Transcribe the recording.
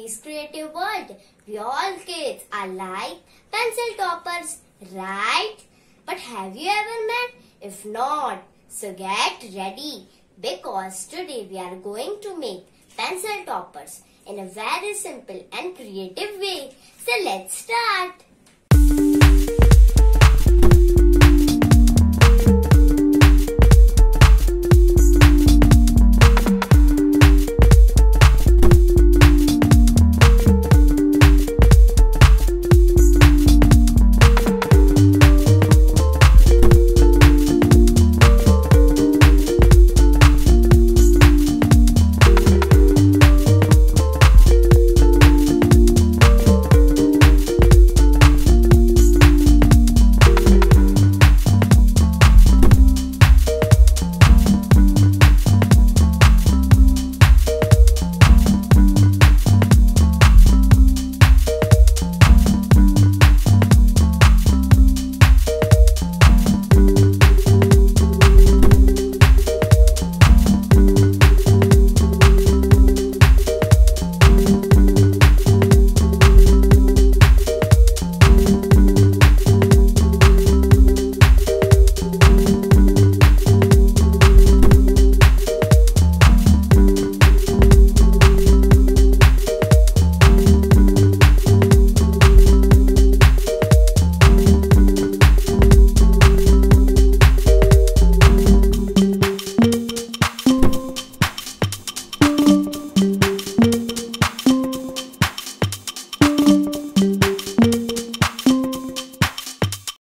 this creative world, we all kids are like pencil toppers, right? But have you ever met? If not, so get ready because today we are going to make pencil toppers in a very simple and creative way. So let's start.